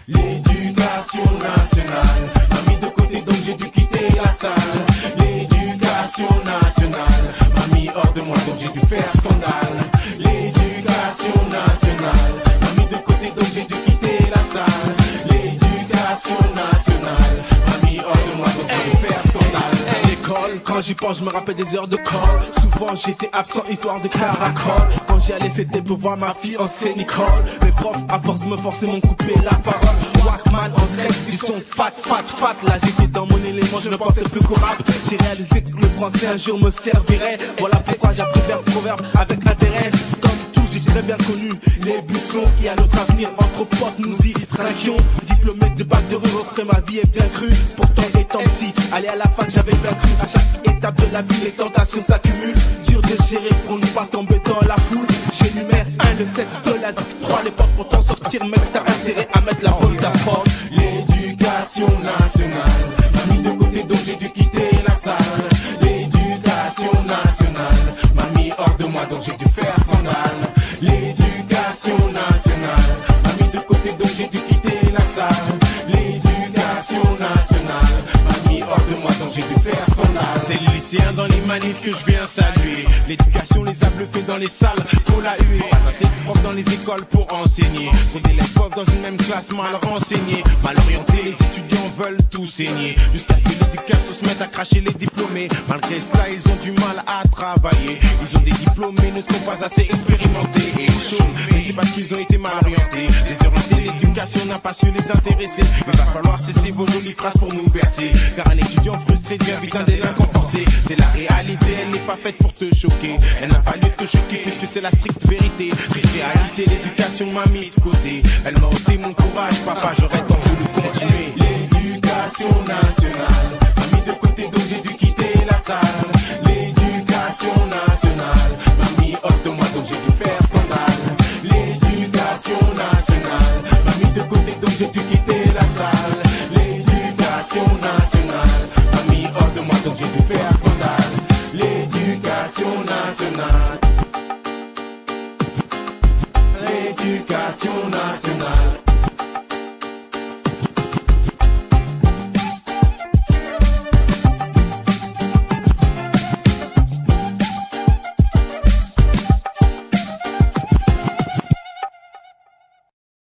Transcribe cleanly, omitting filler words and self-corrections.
L'éducation nationale m'a mis de côté donc j'ai dû quitter la salle. L'éducation nationale m'a mis hors de moi donc j'ai dû faire scandale. L'éducation nationale m'a mis de côté donc j'ai dû quitter la salle. L'éducation nationale m'a mis hors de moi donc j'ai dû faire scandale. L'école, quand j'y pense, je me rappelle des heures de colle. Souvent j'étais absent, histoire de caracole. Quand j'y allais, c'était pour voir ma fiancée Nicole. Mes profs, à force, me forçaient, m'ont coupé la parole. Walkman, en stress, du son fat. Là j'étais dans mon élément, je ne pensais plus qu'au rap. J'ai réalisé que le français un jour me servirait. Voilà pourquoi j'ai appris vers proverbe avec intérêt. Comme tout, j'ai très bien connu les buissons. Et à notre avenir, entre potes, nous y trinquions. Diplômé de bac de rue, ma vie est bien crue. Pourtant étant petit, aller à la fac, j'avais bien cru. À chaque étape de la vie, les tentations s'accumulent. Dur de gérer pour ne pas tomber dans la foule. J'énumère 1, le 7 de la ZIC, 3 les portes pour t'en sortir. Mec, t'as intérêt à mettre la bonne ta porte. L'éducation nationale m'a mis de côté donc j'ai dû quitter la salle. L'éducation nationale m'a mis hors de moi donc j'ai dû faire scandale. L'éducation nationale m'a mis de côté donc j'ai dû quitter la salle. L'éducation nationale m'a mis hors de moi donc j'ai dû faire scandale. C'est les lycéens dans les manifs que je viens saluer. L'éducation les a bluffés dans les salles, faut la huer. C'est des profs dans les écoles pour enseigner. Sont des élèves pauvres dans une même classe mal renseignés. Mal orientés, les étudiants veulent tout saigner. Jusqu'à ce que l'éducation se mette à cracher les diplômés. Malgré cela, ils ont du mal à travailler. Ils ont des diplômes mais ne sont pas assez expérimentés et chauds. Mais c'est parce qu'ils ont été mal orientés. Désorientés, l'éducation n'a pas su les intéresser. Il va falloir cesser vos jolies phrases pour nous bercer. Car un étudiant frustré devient vite un délinquant forcé. C'est la réalité, elle n'est pas faite pour te choquer. Elle n'a pas lieu de te choquer puisque c'est la stricte vérité. Triste réalité, l'éducation m'a mis de côté. Elle m'a ôté mon courage, papa, j'aurais tant voulu continuer. L'éducation nationale m'a mis de côté donc j'ai dû quitter la salle. L'éducation nationale m'a mis hors de moi donc j'ai dû faire scandale. L'éducation nationale m'a mis de côté donc j'ai dû quitter la salle. L'éducation nationale m'a mis hors de moi donc j'ai dû faire scandale. L'éducation nationale. L'éducation nationale.